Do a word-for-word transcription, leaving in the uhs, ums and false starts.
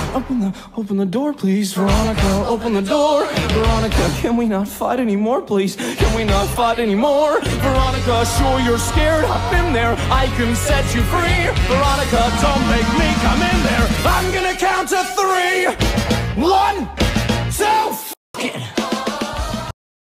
Open the, open the door, please. Veronica, open the door. Veronica, can we not fight anymore, please? Can we not fight anymore? Veronica, sure you're scared. I've been there. I can set you free. Veronica, don't make me come in there. I'm gonna count to three.